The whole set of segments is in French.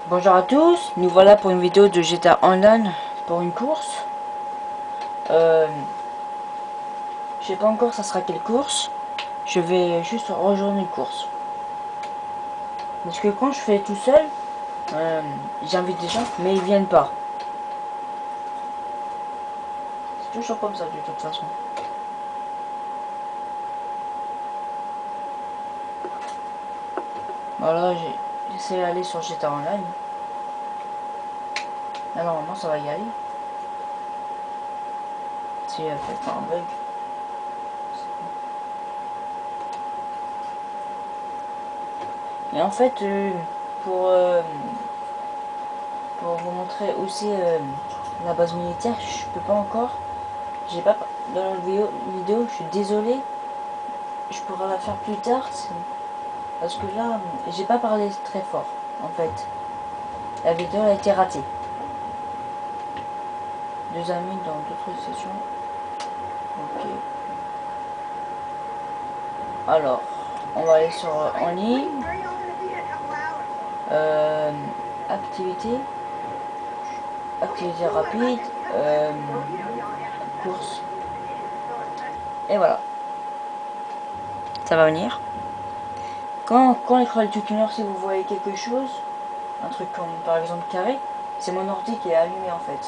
Bonjour à tous, nous voilà pour une vidéo de GTA Online pour une course. Je sais pas encore ça sera quelle course. Je vais juste rejoindre une course. Parce que quand je fais tout seul, j'invite des gens, mais ils viennent pas. C'est toujours comme ça de toute façon. Voilà, j'essaie d'aller sur GTA Online. Là normalement ça va y aller. Si elle fait pas un bug. Et en fait, pour vous montrer aussi la base militaire, je peux pas encore. J'ai pas dans la vidéo, je suis désolé. Je pourrais la faire plus tard parce que là, j'ai pas parlé très fort en fait. La vidéo a été ratée. Deux amis dans d'autres sessions. Ok. Alors, on va aller sur en ligne. Activité. Activité rapide. Course. Et voilà. Ça va venir. Quand l'écran est toute lumière, si vous voyez quelque chose, un truc comme par exemple carré, c'est mon ordi qui est allumé en fait.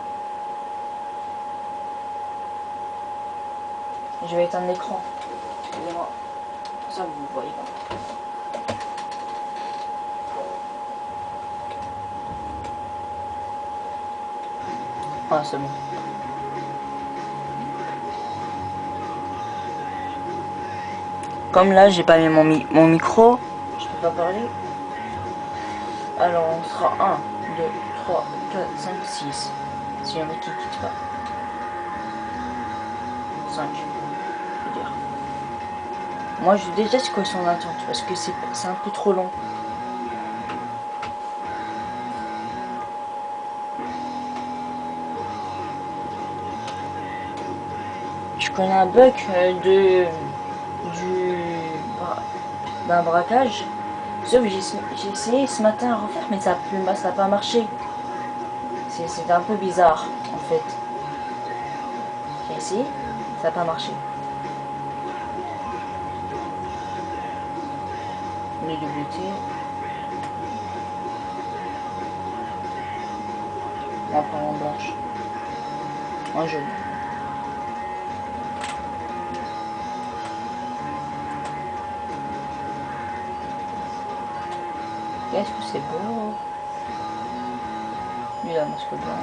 Je vais éteindre l'écran. Excusez-moi. Ça vous voyez pas. Ah c'est bon. Comme là j'ai pas mis mon micro, je peux pas parler. Alors on sera 1, 2, 3, 4, 5, 6. S'il y en a qui quittent pas. 5, je veux dire. Moi je déteste quoi son attente parce que c'est un peu trop long. Je connais un bug d'un braquage. Sauf que j'ai essayé ce matin à refaire mais ça n'a pas marché. C'était un peu bizarre en fait. J'ai essayé, ça n'a pas marché. Les WT. On va prendre en blanche. En jaune. Qu'est-ce que c'est beau. Lui la masque blanc.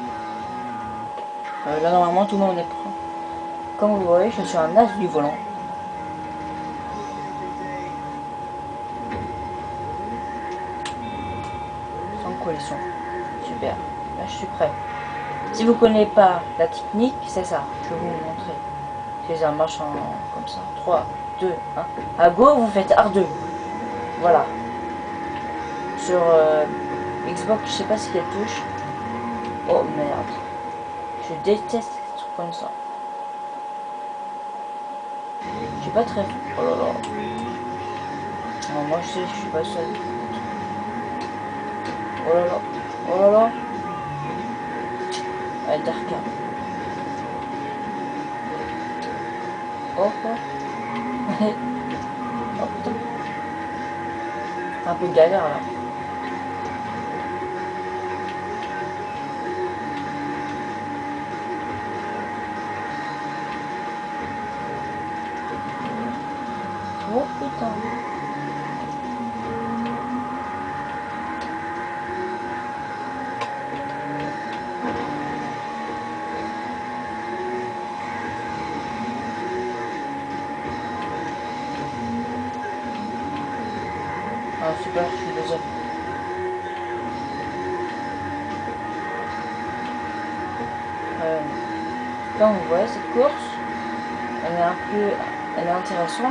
Là normalement tout le monde est prêt. Comme vous voyez, je suis un as du volant. Sans collision. Super. Là je suis prêt. Si vous ne connaissez pas la technique, c'est ça. Je vais vous montrer. C'est un marche comme ça. 3, 2, 1. À go, vous faites R2. Voilà. Sur Xbox, je sais pas si elle touche. Oh merde. Je déteste les trucs comme ça. Je suis pas très... Oh là là. Non, moi je sais, je suis pas seul. Oh là là. Oh là là. Ouais, Darka. Oh oh. Oh putain. C'est un peu galère là. Oh putain. Ah super, je suis deuxième. Comme vous voyez, cette course, elle est intéressante.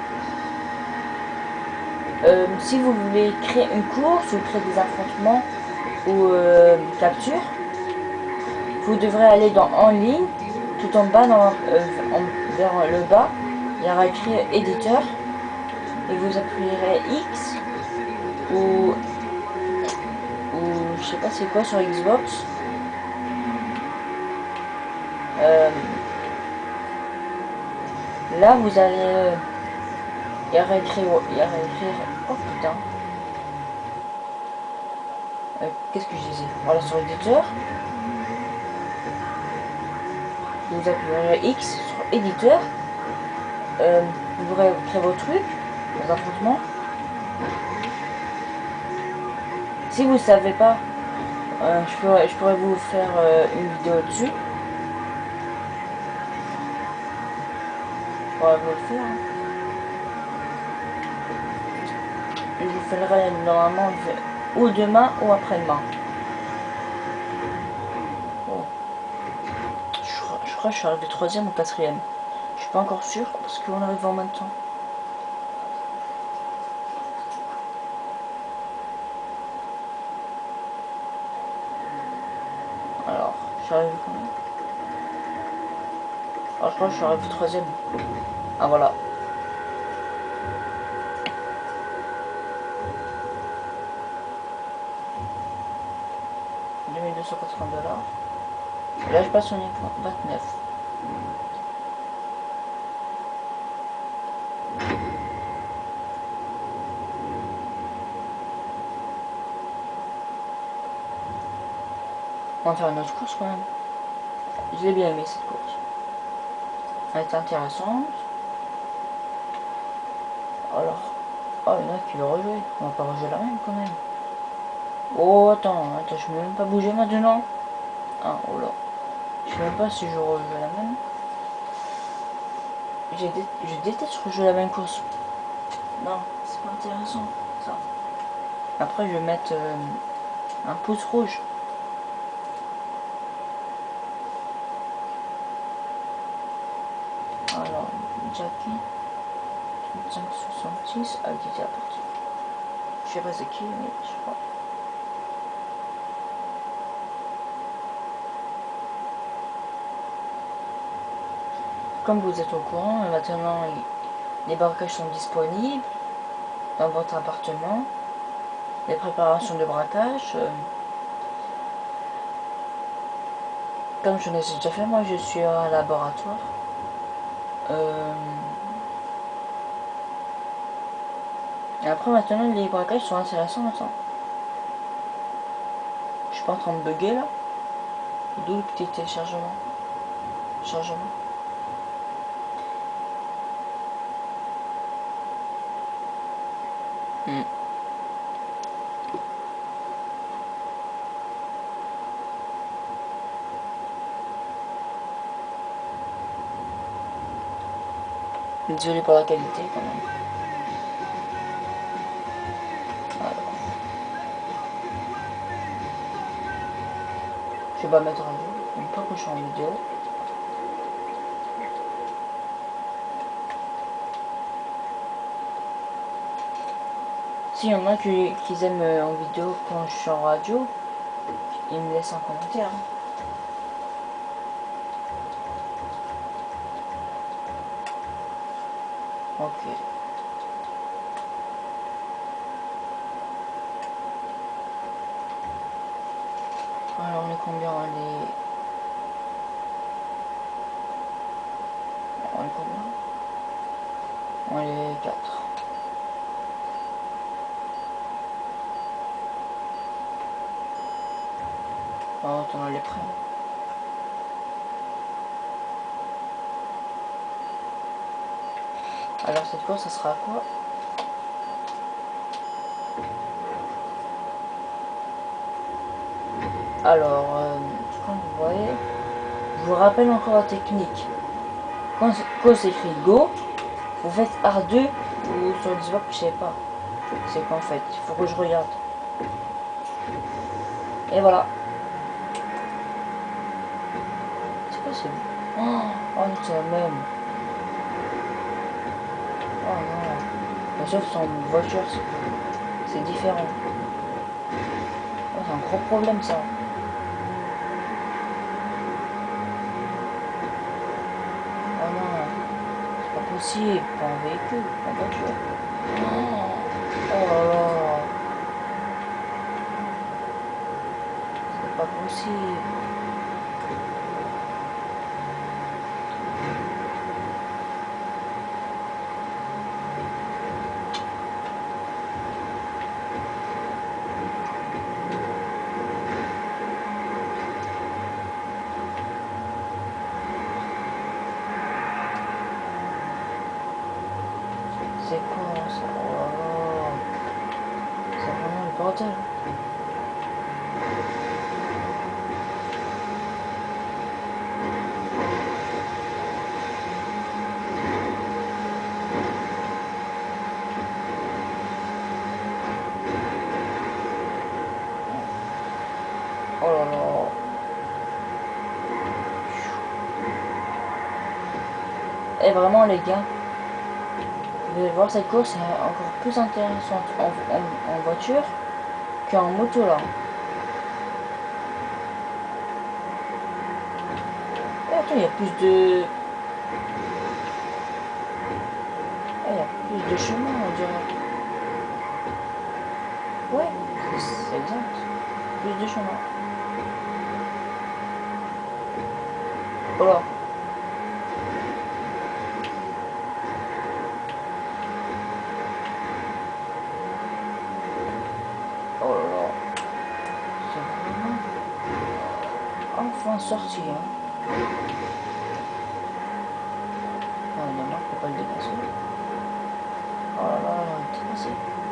Si vous voulez créer une course ou créer des affrontements ou capture, vous devrez aller dans en ligne, tout en bas, vers le bas, il y aura écrit éditeur et vous appuierez X ou je sais pas c'est quoi sur Xbox. Là vous allez y a réécrire, oh putain, qu'est-ce que je disais, voilà, sur l'éditeur vous appuyez X sur éditeur, vous pourrez créer vos trucs, vos affrontements. Si vous savez pas, je pourrais vous faire une vidéo dessus. Je pourrais vous le faire. Hein. Je vous ferai normalement ou demain ou après-demain. Oh. Je crois que je suis arrivé 3e ou 4e. Je suis pas encore sûr parce qu'on arrive en même temps. Alors, je suis arrivé combien? Alors, je crois que je suis arrivé 3e. Ah voilà. $2280. Et là, je passe au niveau 29. On va faire une autre course quand même. Je l'ai bien aimé cette course. Elle est intéressante. Alors, oh, il y en a qui veulent rejouer. On va pas rejouer la même quand même. Oh, attends, je peux même pas bouger maintenant. Ah, oh là. Je sais même pas si je rejoue la même. Je déteste rejouer la même course. Non, c'est pas intéressant, ça. Après, je vais mettre un pouce rouge. Alors, Jackie. 3566 a été apporté. Je sais pas c'est qui, mais je crois. Comme vous êtes au courant, maintenant les braquages sont disponibles dans votre appartement. Les préparations de braquage. Comme je l'ai déjà fait, moi je suis à un laboratoire. Et après maintenant les braquages sont intéressants maintenant. Je suis pas en train de bugger là. D'où le petit téléchargement. Chargement. Désolé pour la qualité quand même. Alors. Je vais pas mettre en vidéo. Une fois que je suis en vidéo. S'il y en a qui aiment en vidéo quand je suis en radio, ils me laissent un commentaire. Ok. Alors on est combien? On est combien? On est 4. Oh, attends, elle est prête. Alors cette course, ça sera à quoi? Alors, comme vous voyez, je vous rappelle encore la technique. Quand c'est écrit Go, vous faites R2 ou sur Xbox, je sais pas. C'est qu'en fait, il faut que je regarde. Et voilà. C'est possible. Oh, c'est la même. Oh non. Bien sûr, sans voiture, c'est différent. Oh, c'est un gros problème ça. Oh non. C'est pas possible. Pas en véhicule, en voiture. Oh là là. pas possible. C'est quoi ça? Oh là là. C'est vraiment le bordel. Oh là là. Et vraiment les gars, vous allez voir cette course est encore plus intéressante en voiture qu'en moto là. Et attends, il y a plus de... il y a plus de chemin on dirait. Ouais, c'est exact. Plus de chemin. Voilà. Oh là là. C'est vraiment enfin sorti hein. Non, il y en a, faut pas le dépasser. Oh là là, on est dépassé.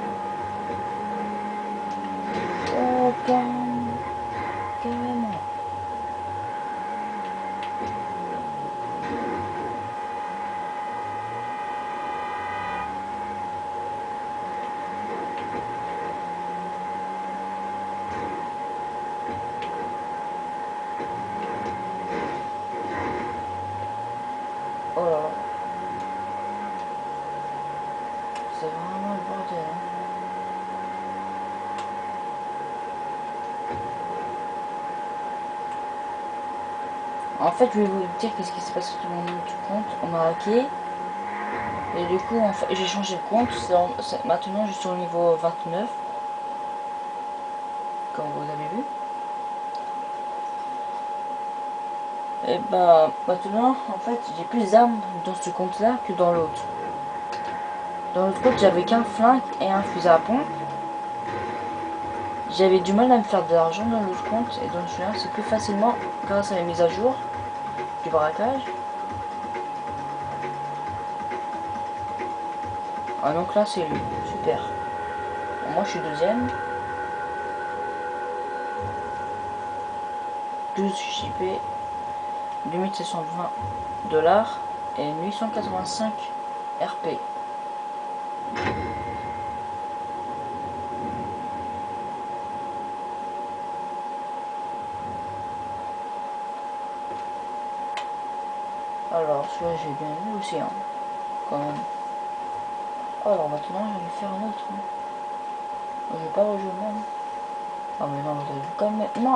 Oh, carrément. Oh là là. C'est vraiment le bordel. Hein. En fait, je vais vous dire qu'est-ce qui s'est passé sur mon autre compte. On m'a hacké. Et du coup, en fait, j'ai changé de compte. Maintenant, je suis au niveau 29. Comme vous avez vu. Et bah, maintenant, en fait, j'ai plus d'armes dans ce compte-là que dans l'autre. Dans l'autre compte, j'avais qu'un flingue et un fusil à pompe. J'avais du mal à me faire de l'argent dans l'autre compte. Et dans celui-là, c'est plus facilement grâce à les mises à jour du braquage. Ah donc là c'est lui, super. Bon, moi je suis deuxième. 12 JP, 2720 $ et 885 RP. Alors celui-là j'ai bien vu aussi hein, quand même. Alors maintenant je vais faire un autre. Hein. Je vais pas rejouer le même. Ah mais non, vous avez vu quand même. Non.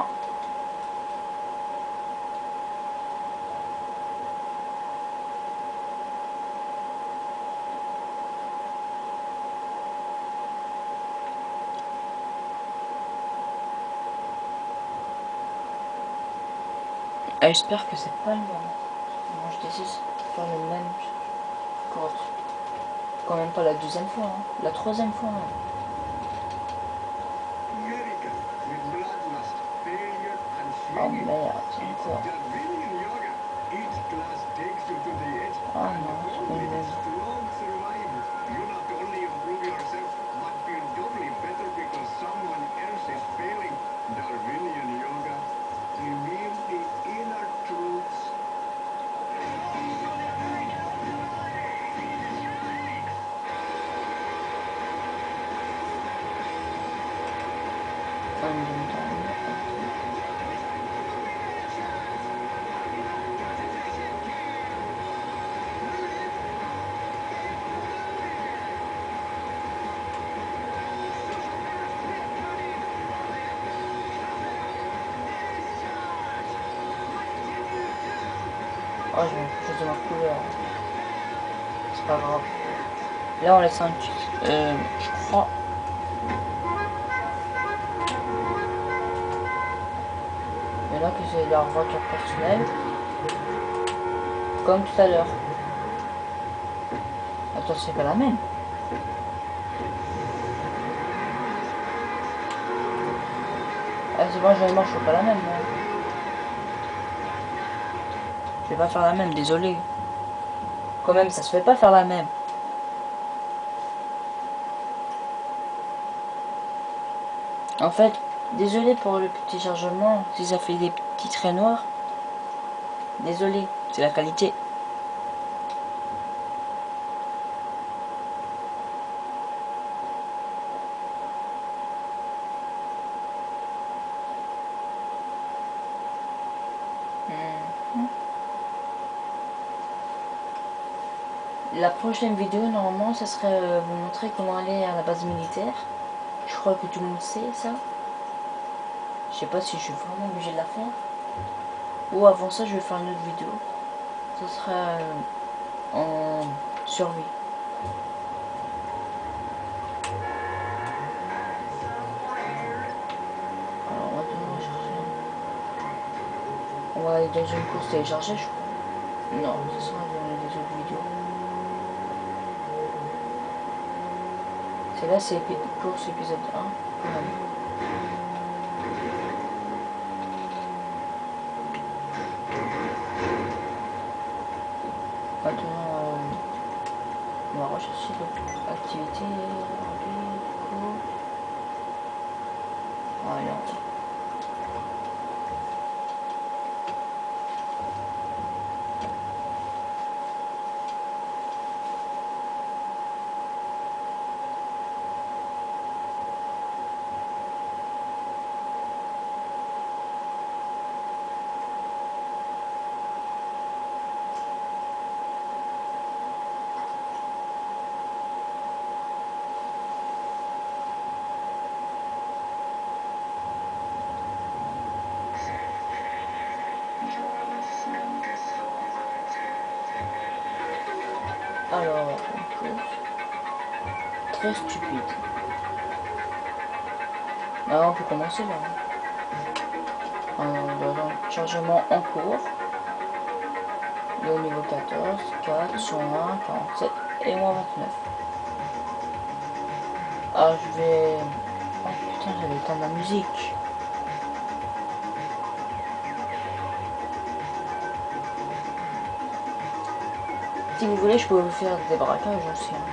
Ah, j'espère que c'est pas le même. Moi je décide de faire le même. Quand même pas la deuxième fois, hein. La troisième fois. Hein. Oh merde, encore. Ah non, c'est pas une même. Oh, je m'en fous de ma couleur. C'est pas grave. Là, on laisse un petit... je crois... c'est leur voiture personnelle. Comme tout à l'heure. Attends, c'est pas la même. Ah, c'est bon, j'en ai marre, je fais pas la même, moi. Je vais pas faire la même, désolé. Quand même, ça se fait pas faire la même. En fait, désolé pour le petit chargement, si ça fait des petits traits noirs. Désolé, c'est la qualité. La prochaine vidéo, normalement, ça serait vous montrer comment aller à la base militaire. Je crois que tout le monde sait ça. Je sais pas si je suis vraiment obligé de la faire. Ou avant ça, je vais faire une autre vidéo. Ça sera en survie. Alors, maintenant, on va chercher. On va aller dans une course téléchargée, je crois. Non, ce sera dans des autres vidéos. C'est là, c'est course épisode 1. Quand même. Maintenant, on va rechercher d'autres activités. Allez, on va. Alors, une chose très stupide. Là, on peut commencer là. Dans le chargement en cours. Le niveau 14, 4, 101, 47 et moins 29. Ah, je vais... Oh putain, j'avais éteindre la musique. Si vous voulez, je peux vous faire des braquages aussi. Hein.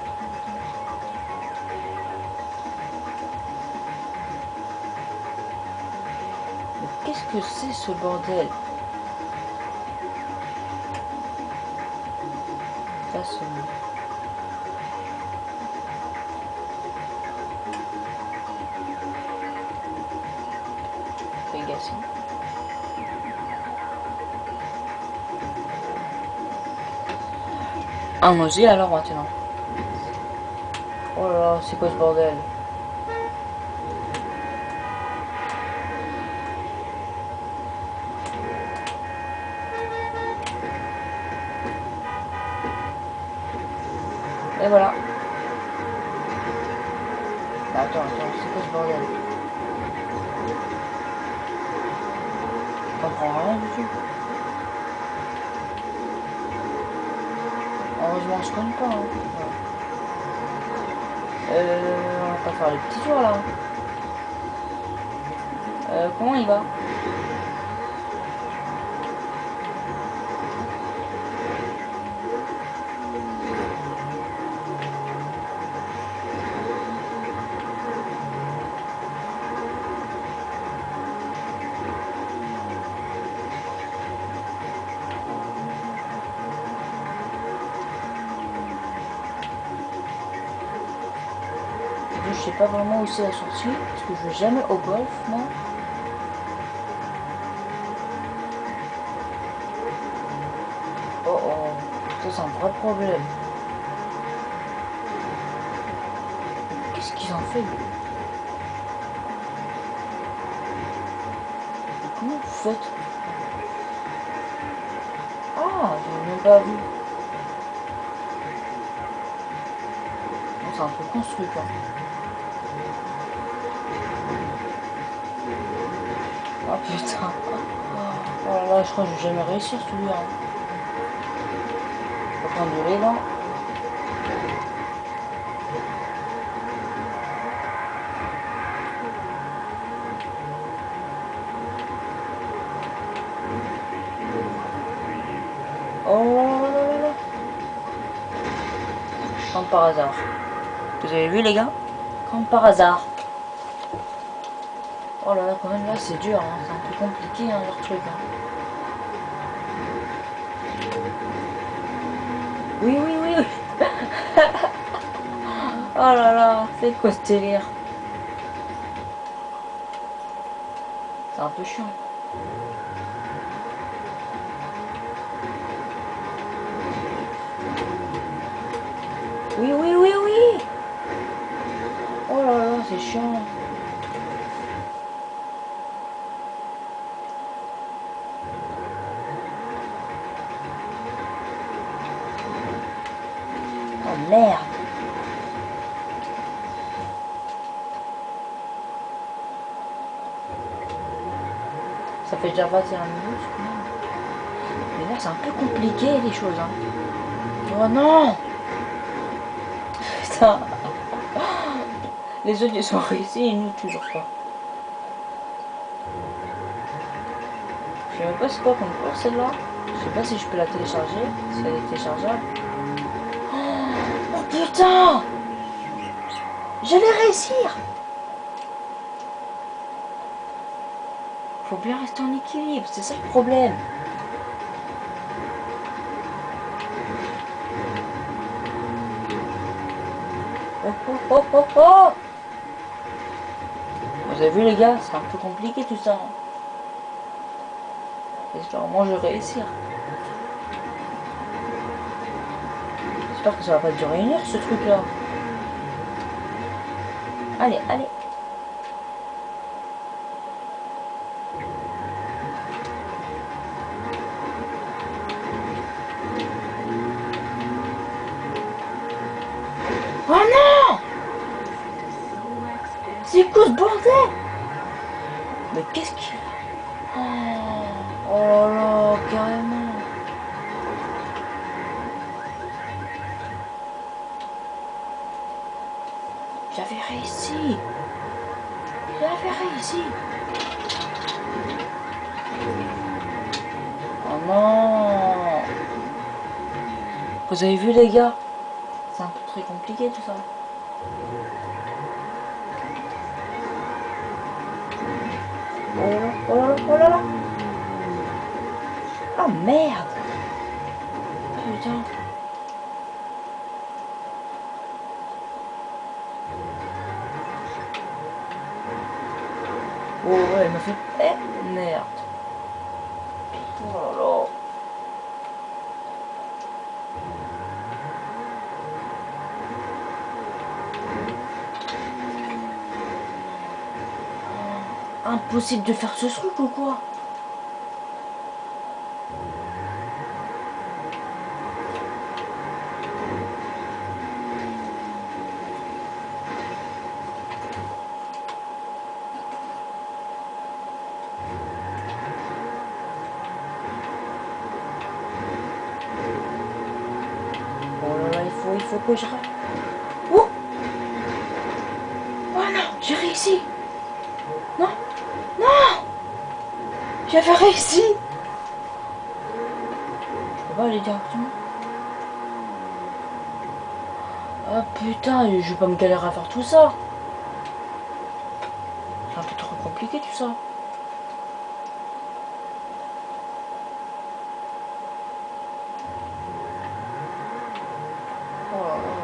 Mais qu'est-ce que c'est ce bordel? Ça, c'est... Pegasus. Ah, moi aussi, alors maintenant. Oh là là, c'est quoi ce bordel? Et voilà. Bah, attends, c'est quoi ce bordel? Je comprends rien du tout. Heureusement, je connais pas. Hein. On va pas faire le petit tour là. Comment il va? Je sais pas vraiment où c'est la sortie, parce que je vais jamais au golf, moi. Oh oh, ça c'est un vrai problème. Qu'est-ce qu'ils ont fait? Comment vous faites? Ah, j'ai même pas vu. C'est un peu construit quoi. Oh putain. là, je crois que je vais jamais réussir celui-là. Je vais prendre du l'élan. Oh là là là. Comme par hasard. Vous avez vu les gars? Comme par hasard. Oh là là, quand même là c'est dur, hein. C'est un peu compliqué hein, leur truc. Hein. Oui, oui, oui, oui. Oh là là, c'est quoi ce délire? C'est un peu chiant. Oui, oui, oui, oui. Oh là là, c'est chiant. Oh merde. Ça fait déjà 21 minutes. Mais là, c'est un peu compliqué les choses. Hein. Oh non. Putain. Les autres ils sont réussis et nous toujours pas. Je sais même pas c'est quoi comme course celle-là. Je sais pas si je peux la télécharger. Si elle est téléchargeable. Oh putain. Je vais réussir. Faut bien rester en équilibre, c'est ça le problème. Oh oh oh oh oh. Vous avez vu les gars, c'est un peu compliqué tout ça. J'espère au moins je vais réussir. J'espère que ça va pas durer une heure ce truc là. Allez, allez. Oh non! C'est quoi ce bordel? Mais qu'est-ce qu'il a? Oh là là, carrément. J'avais réussi. J'avais réussi. Oh non. Vous avez vu les gars? C'est un peu très compliqué tout ça. Oh là là, oh là là, oh là là. Oh merde. Putain. Oh ouais, elle m'a fait... Eh, merde. Oh là là. Impossible de faire ce truc ou quoi? Oh là là, il faut que je... Oh! Oh non, j'ai réussi! Non! Non! J'avais réussi! Je peux pas aller directement. Ah putain, je vais pas me galérer à faire tout ça. C'est un peu trop compliqué tout ça. Oh là là.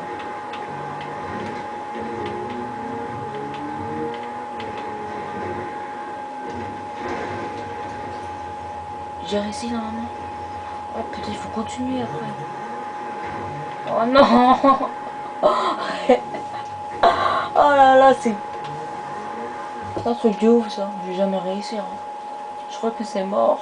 J'ai réussi normalement. Oh putain, il faut continuer après. Oh non! Oh là là, c'est un truc de ouf ça. Je vais jamais réussir. Hein. Je crois que c'est mort.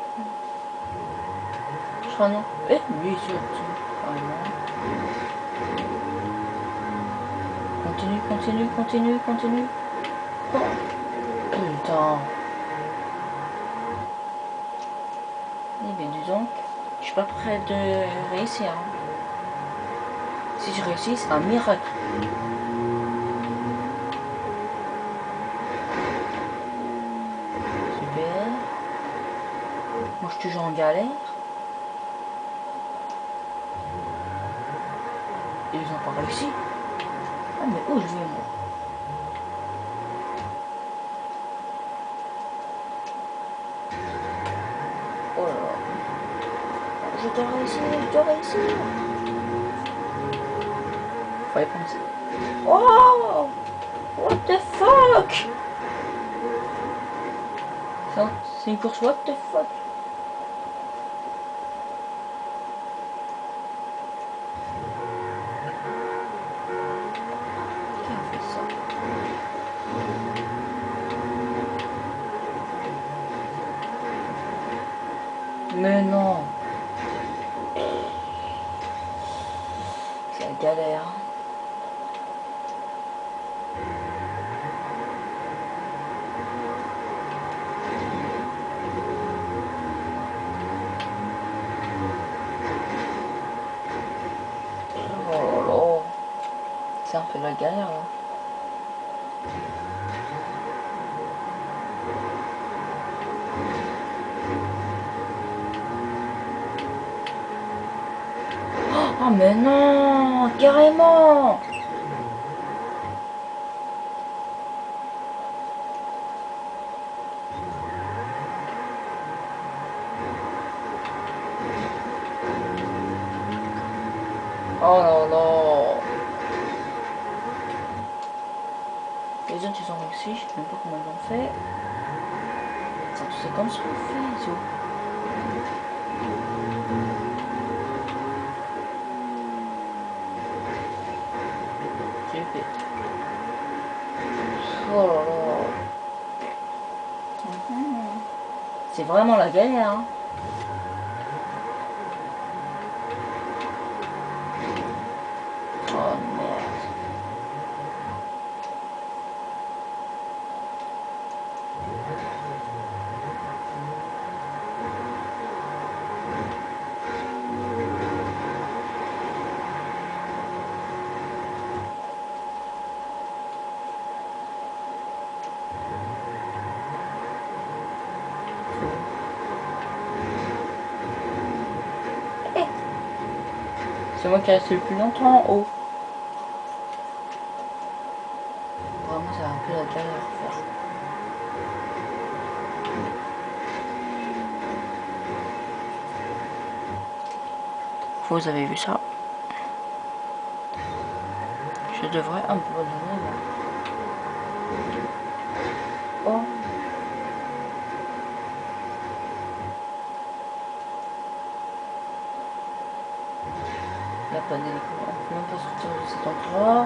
Je crois non. Eh, oui, c'est ah, non. Continue, continue, continue, continue. Oh. Putain. Eh bien, dis donc, je suis pas prêt de réussir. Hein. Si je réussis, c'est un miracle. Super. Moi, je suis toujours en galère. Et ils ont pas réussi. Ah, mais où je vais, moi? Oh là là. Je dois réussir, je dois réussir. Faut y penser. Oh! What the fuck? C'est une course what the fuck? Qui a fait ça? Mais non! C'est la galère. Oh là là. C'est un peu la galère là. Oh mais non, carrément. Oh là là. Les autres ils ont réussi, je sais même pas comment ils ont fait. C'est comme ça qu'on fait, Zo. Super. Oh là là. C'est vraiment la galère. Hein. Oh merde. C'est moi qui reste le plus longtemps en haut. Vraiment, c'est un peu la galère à faire. Vous avez vu ça? Je devrais abandonner là. Oh. Il n'y a pas d'hélicoptère. On peut même pas sortir de cet endroit.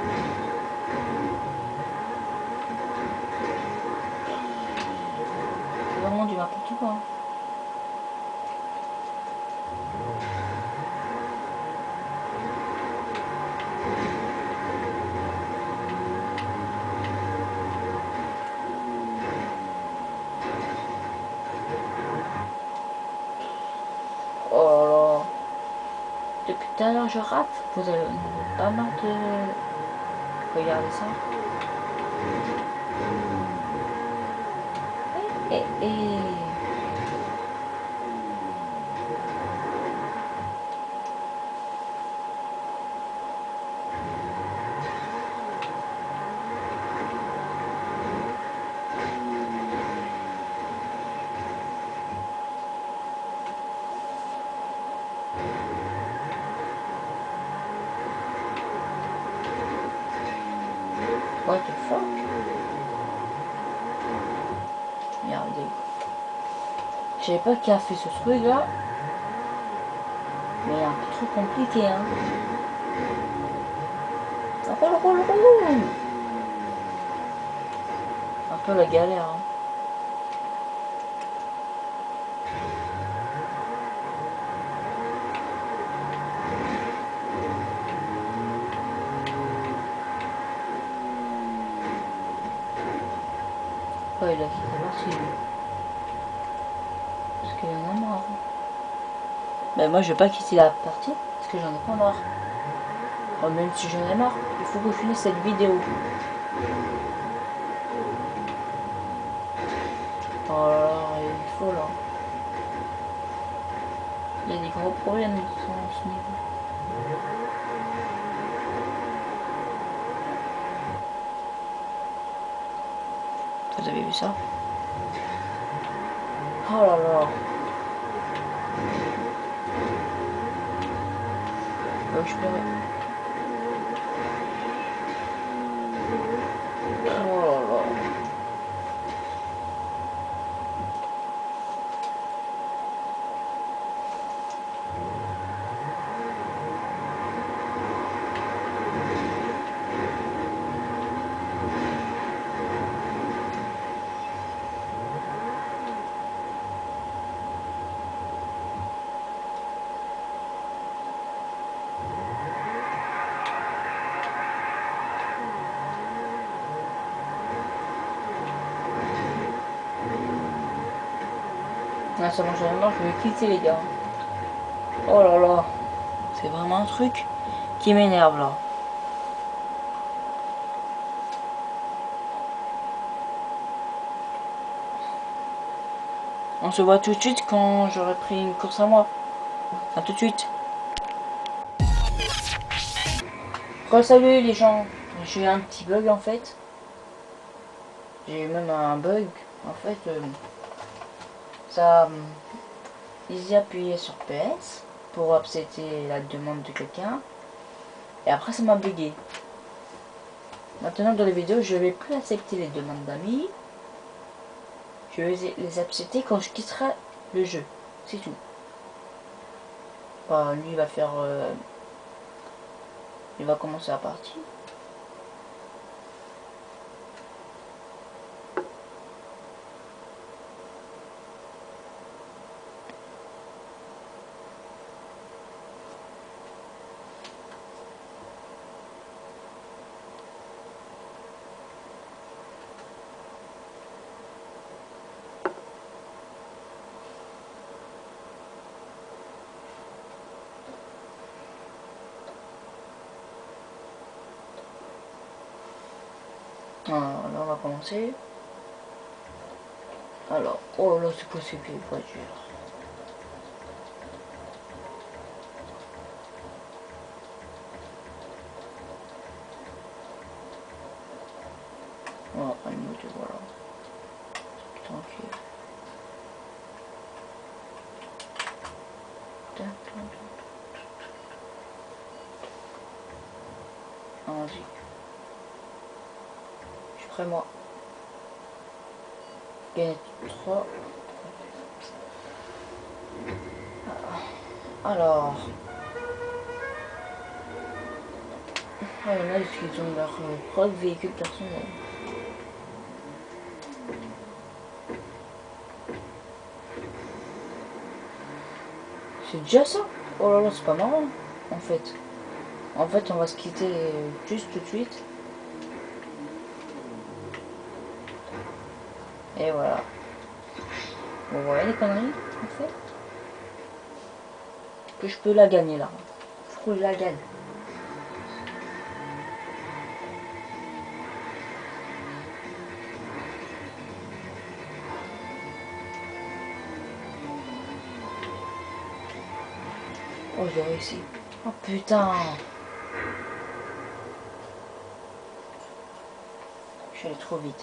C'est vraiment du n'importe quoi. Oh là. Depuis tout à l'heure je rate. Vous avez pas marre de regarder ça. Et... What the fuck? Regardez. Je savais pas qui a fait ce truc là. Mais un peu trop compliqué hein. Roule. Un peu la galère hein. Oh il a quitté parti lui. Parce qu'il en a marre. Ben moi je vais pas quitter la partie parce que j'en ai pas marre. Bon, même si j'en ai marre, il faut que je finisse cette vidéo. Oh là là, il est faux là. Il y a des gros problèmes dans ce niveau. Vous avez vu ça? Oh là là. Oh, je pleurais. Oh là là. Ah, ça mange vraiment, je vais quitter les gars. Oh là là. C'est vraiment un truc qui m'énerve là. On se voit tout de suite quand j'aurai pris une course à moi. A tout de suite. Salut les gens. J'ai eu un petit bug en fait. J'ai eu même un bug. En fait, ça... Ils y appuyaient sur PS pour accepter la demande de quelqu'un. Et après ça m'a bugué. Maintenant dans les vidéos, je vais plus accepter les demandes d'amis. Je vais les accepter quand je quitterai le jeu. C'est tout. Bah, lui il va faire... il va commencer la partie. Alors, là on va commencer. Alors, oh là c'est possible les voitures. On va prendre une moto, voilà. Tranquille. Allons-y. Je suis prêt moi. Gagner 3. Alors. Ah, il y en a qui ont leur propre véhicule personnel. C'est déjà ça? Oh là là, c'est pas marrant, en fait. En fait, on va se quitter juste tout de suite. Et voilà. Vous voyez les conneries, en fait? Que je peux la gagner, là. Faut que je la gagne. Oh, j'ai réussi. Oh, putain. Je suis allé trop vite.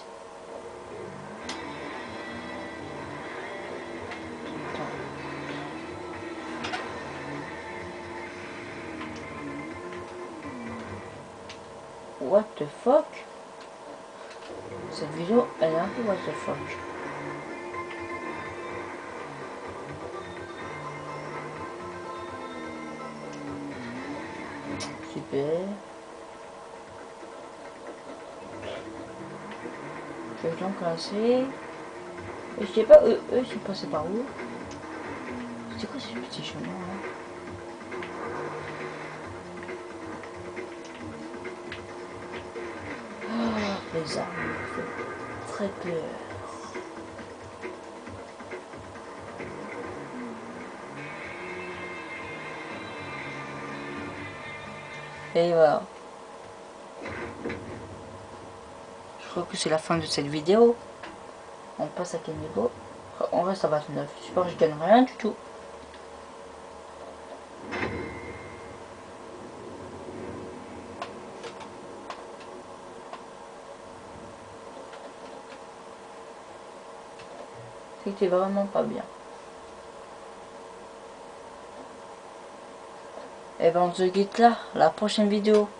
What the fuck? Cette vidéo, elle est un peu what the fuck. Super. Je vais donc classer. Et je sais pas, eux, ils sont passés par où? C'est quoi ce petit chemin là? Ah, les armes, ça fait très peur. Et voilà. Je crois que c'est la fin de cette vidéo. On passe à quel niveau? On reste à 29. Super, je gagne rien du tout. C'était vraiment pas bien. Et ben on se quitte là, la prochaine vidéo.